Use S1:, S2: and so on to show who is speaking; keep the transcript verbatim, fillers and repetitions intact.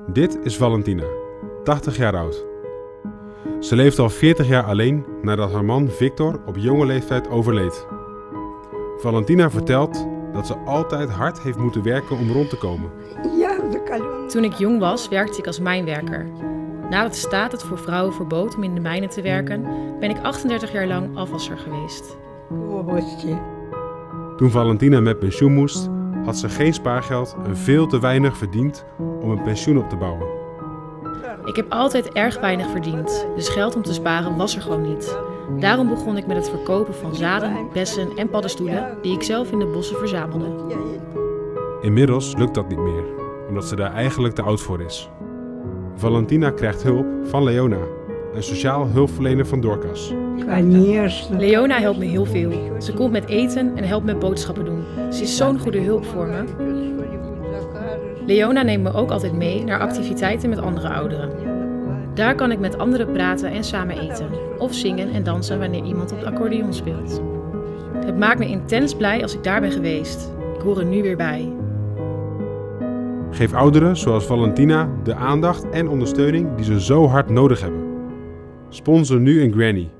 S1: Dit is Valentina, tachtig jaar oud. Ze leeft al veertig jaar alleen nadat haar man Victor op jonge leeftijd overleed. Valentina vertelt dat ze altijd hard heeft moeten werken om rond te komen.
S2: Toen ik jong was, werkte ik als mijnwerker. Nadat de staat het voor vrouwen verbood om in de mijnen te werken, ben ik achtendertig jaar lang afwasser geweest.
S1: Toen Valentina met pensioen moest, had ze geen spaargeld en veel te weinig verdiend om een pensioen op te bouwen.
S2: Ik heb altijd erg weinig verdiend, dus geld om te sparen was er gewoon niet. Daarom begon ik met het verkopen van zaden, bessen en paddenstoelen die ik zelf in de bossen verzamelde.
S1: Inmiddels lukt dat niet meer, omdat ze daar eigenlijk te oud voor is. Valentina krijgt hulp van Leona, een sociaal hulpverlener van Dorcas.
S2: Leona helpt me heel veel. Ze komt met eten en helpt met boodschappen doen. Ze is zo'n goede hulp voor me. Leona neemt me ook altijd mee naar activiteiten met andere ouderen. Daar kan ik met anderen praten en samen eten. Of zingen en dansen wanneer iemand op de accordeon speelt. Het maakt me intens blij als ik daar ben geweest. Ik hoor er nu weer bij.
S1: Geef ouderen zoals Valentina de aandacht en ondersteuning die ze zo hard nodig hebben. Sponsor nu een granny.